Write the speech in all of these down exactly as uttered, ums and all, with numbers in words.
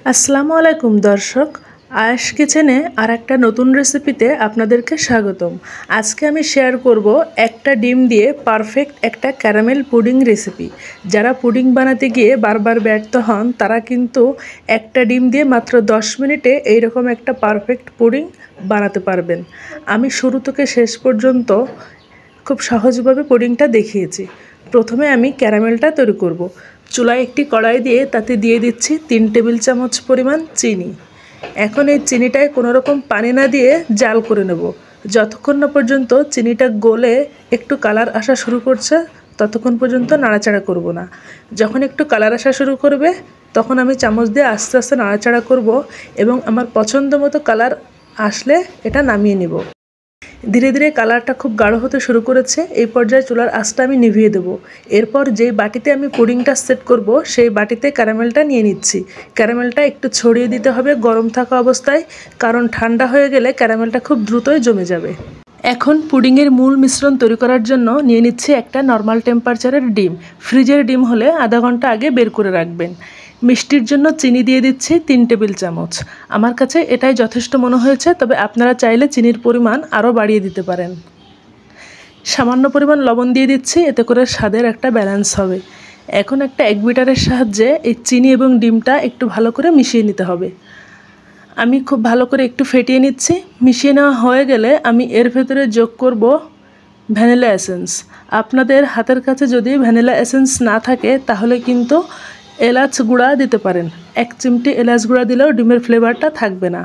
আসসালামু আলাইকুম দর্শক, আয়েশ কিচেনে আর একটা নতুন রেসিপিতে আপনাদেরকে স্বাগতম। আজকে আমি শেয়ার করব একটা ডিম দিয়ে পারফেক্ট একটা ক্যারামেল পুডিং রেসিপি। যারা পুডিং বানাতে গিয়ে বারবার ব্যর্থ হন তারা কিন্তু একটা ডিম দিয়ে মাত্র দশ মিনিটে এইরকম একটা পারফেক্ট পুডিং বানাতে পারবেন। আমি শুরু থেকে শেষ পর্যন্ত খুব সহজভাবে পুডিংটা দেখিয়েছি। প্রথমে আমি ক্যারামেলটা তৈরি করব। চুলায় একটি কড়াই দিয়ে তাতে দিয়ে দিচ্ছি তিন টেবিল চামচ পরিমাণ চিনি। এখন এই চিনিটায় কোনো রকম পানি না দিয়ে জাল করে নেব। যতক্ষণ না পর্যন্ত চিনিটা গলে একটু কালার আসা শুরু করছে ততক্ষণ পর্যন্ত নাড়াচাড়া করব না। যখন একটু কালার আসা শুরু করবে তখন আমি চামচ দিয়ে আস্তে আস্তে নাড়াচাড়া করব এবং আমার পছন্দ মতো কালার আসলে এটা নামিয়ে নেব। ধীরে ধীরে কালারটা খুব গাঢ় হতে শুরু করেছে। এই পর্যায়ে চুলার আঁচটা আমি নিভিয়ে দেব। এরপর যেই বাটিতে আমি পুডিংটা সেট করব সেই বাটিতে ক্যারামেলটা নিয়ে নিচ্ছি। ক্যারামেলটা একটু ছড়িয়ে দিতে হবে গরম থাকা অবস্থায়, কারণ ঠান্ডা হয়ে গেলে ক্যারামেলটা খুব দ্রুতই জমে যাবে। এখন পুডিংয়ের মূল মিশ্রণ তৈরি করার জন্য নিয়ে নিচ্ছি একটা নর্মাল টেম্পারেচারের ডিম। ফ্রিজের ডিম হলে আধা ঘন্টা আগে বের করে রাখবেন। মিষ্টির জন্য চিনি দিয়ে দিচ্ছি তিন টেবিল চামচ। আমার কাছে এটাই যথেষ্ট মনে হয়েছে, তবে আপনারা চাইলে চিনির পরিমাণ আরও বাড়িয়ে দিতে পারেন। সামান্য পরিমাণ লবণ দিয়ে দিচ্ছি, এতে করে স্বাদের একটা ব্যালেন্স হবে। এখন একটা এগ বিটারের সাহায্যে এই চিনি এবং ডিমটা একটু ভালো করে মিশিয়ে নিতে হবে। আমি খুব ভালো করে একটু ফেটিয়ে নিচ্ছি। মিশিয়ে নেওয়া হয়ে গেলে আমি এর ভেতরে যোগ করব ভ্যানিলা এসেন্স। আপনাদের হাতের কাছে যদি ভ্যানিলা এসেন্স না থাকে তাহলে কিন্তু এলাচ গুঁড়া দিতে পারেন। এক চিমটি এলাচ গুঁড়া দিলেও ডিমের ফ্লেভারটা থাকবে না।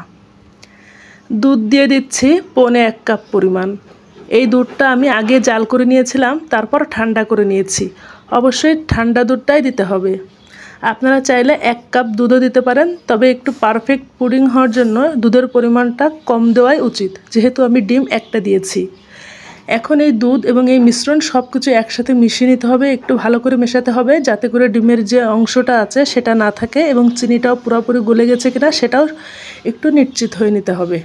দুধ দিয়ে দিচ্ছি পৌনে এক কাপ পরিমাণ। এই দুধটা আমি আগে জাল করে নিয়েছিলাম, তারপর ঠান্ডা করে নিয়েছি। অবশ্যই ঠান্ডা দুধটাই দিতে হবে। আপনারা চাইলে এক কাপ দুধও দিতে পারেন, তবে একটু পারফেক্ট পুডিং হওয়ার জন্য দুধের পরিমাণটা কম দেওয়াই উচিত, যেহেতু আমি ডিম একটা দিয়েছি। এখন এই দুধ এবং এই মিশ্রণ সব কিছু একসাথে মিশিয়ে নিতে হবে। একটু ভালো করে মেশাতে হবে যাতে করে ডিমের যে অংশটা আছে সেটা না থাকে এবং চিনিটাও পুরোপুরি গলে গেছে কিনা সেটাও একটু নিশ্চিত হয়ে নিতে হবে।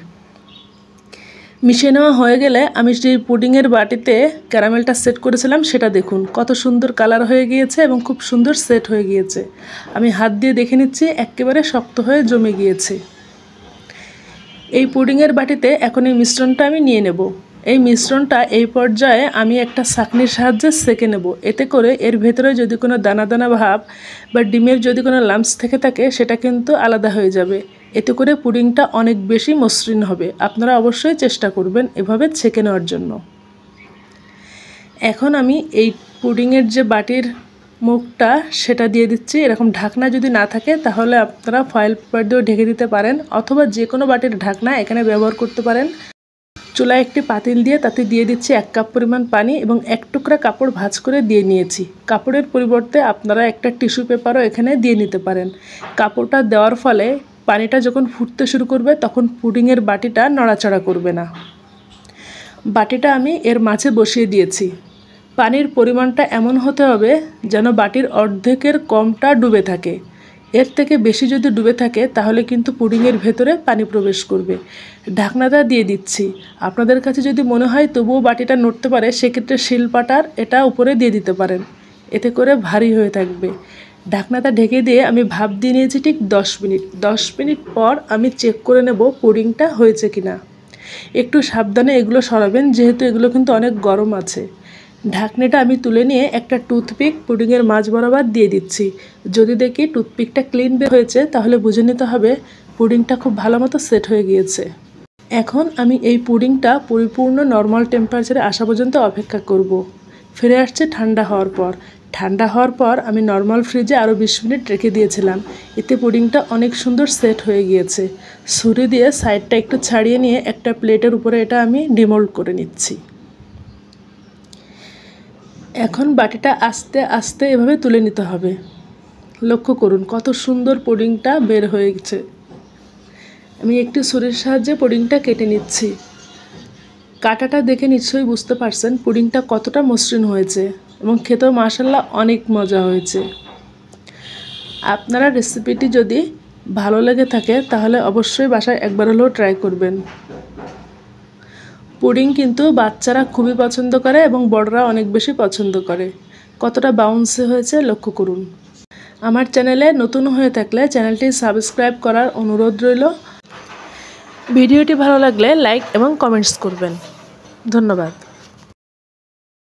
মিশিয়ে নেওয়া হয়ে গেলে আমি যে পুডিংয়ের বাটিতে ক্যারামেলটা সেট করেছিলাম সেটা দেখুন কত সুন্দর কালার হয়ে গিয়েছে এবং খুব সুন্দর সেট হয়ে গিয়েছে। আমি হাত দিয়ে দেখে নিচ্ছি একেবারে শক্ত হয়ে জমে গিয়েছে। এই পুডিংয়ের বাটিতে এখন এই মিশ্রণটা আমি নিয়ে নেব। এই মিশ্রণটা এই পর্যায়ে আমি একটা ছাঁকনির সাহায্যে সেঁকে নেব। এতে করে এর ভেতরে যদি কোনো দানা দানা ভাব বা ডিমের যদি কোনো লাম্পস থেকে থাকে সেটা কিন্তু আলাদা হয়ে যাবে। এতে করে পুডিংটা অনেক বেশি মসৃণ হবে। আপনারা অবশ্যই চেষ্টা করবেন এভাবে ছেঁকে নেওয়ার জন্য। এখন আমি এই পুডিংয়ের যে বাটির মুখটা সেটা দিয়ে দিচ্ছি। এরকম ঢাকনা যদি না থাকে তাহলে আপনারা ফয়েল পেপার দিয়েও ঢেকে দিতে পারেন, অথবা যে কোনো বাটির ঢাকনা এখানে ব্যবহার করতে পারেন। চুলায় একটি পাতিল দিয়ে তাতে দিয়ে দিচ্ছি এক কাপ পরিমাণ পানি এবং এক টুকরা কাপড় ভাঁজ করে দিয়ে নিয়েছি। কাপড়ের পরিবর্তে আপনারা একটা টিস্যু পেপারও এখানে দিয়ে নিতে পারেন। কাপড়টা দেওয়ার ফলে পানিটা যখন ফুটতে শুরু করবে তখন পুডিংয়ের বাটিটা নড়াচড়া করবে না। বাটিটা আমি এর মাঝে বসিয়ে দিয়েছি। পানির পরিমাণটা এমন হতে হবে যেন বাটির অর্ধেকের কমটা ডুবে থাকে। এর থেকে বেশি যদি ডুবে থাকে তাহলে কিন্তু পুডিংয়ের ভেতরে পানি প্রবেশ করবে। ঢাকনাটা দিয়ে দিচ্ছি। আপনাদের কাছে যদি মনে হয় তবুও বাটিটা নড়তে পারে সেক্ষেত্রে শিলপাটার এটা উপরে দিয়ে দিতে পারেন, এতে করে ভারী হয়ে থাকবে। ঢাকনাটা ঢেকে দিয়ে আমি ভাপ দিয়ে নিয়েছি ঠিক দশ মিনিট। দশ মিনিট পর আমি চেক করে নেব পুডিংটা হয়েছে কিনা। একটু সাবধানে এগুলো সরাবেন যেহেতু এগুলো কিন্তু অনেক গরম আছে। ঢাকনিটা আমি তুলে নিয়ে একটা টুথপিক পুডিংয়ের মাঝ বরাবর দিয়ে দিচ্ছি। যদি দেখি টুথপিকটা ক্লিন বের হয়েছে তাহলে বুঝে নিতে হবে পুডিংটা খুব ভালো মতো সেট হয়ে গিয়েছে। এখন আমি এই পুডিংটা পরিপূর্ণ নর্মাল টেম্পারেচারে আসা পর্যন্ত অপেক্ষা করব। ফিরে আসছে ঠান্ডা হওয়ার পর। ঠান্ডা হওয়ার পর আমি নর্মাল ফ্রিজে আরও বিশ মিনিট রেখে দিয়েছিলাম। এতে পুডিংটা অনেক সুন্দর সেট হয়ে গিয়েছে। ছুরি দিয়ে সাইডটা একটু ছাড়িয়ে নিয়ে একটা প্লেটের উপরে এটা আমি ডিমোল্ড করে নিচ্ছি। এখন বাটিটা আস্তে আস্তে এভাবে তুলে নিতে হবে। লক্ষ্য করুন কত সুন্দর পুডিংটা বের হয়েছে। আমি একটি ছুরির সাহায্যে পুডিংটা কেটে নিচ্ছি। কাটাটা দেখে নিশ্চয়ই বুঝতে পারছেন পুডিংটা কতটা মসৃণ হয়েছে এবং খেতেও মাশাআল্লাহ অনেক মজা হয়েছে। আপনারা রেসিপিটি যদি ভালো লেগে থাকে তাহলে অবশ্যই বাসায় একবার হলেও ট্রাই করবেন। পুডিং কিন্তু বাচ্চারা খুবই পছন্দ করে এবং বড়রা অনেক বেশি পছন্দ করে। কতটা বাউন্সি হয়েছে লক্ষ্য করুন। আমার চ্যানেলে নতুন হয়ে থাকলে চ্যানেলটি সাবস্ক্রাইব করার অনুরোধ রইল। ভিডিওটি ভালো লাগলে লাইক এবং কমেন্টস করবেন। ধন্যবাদ।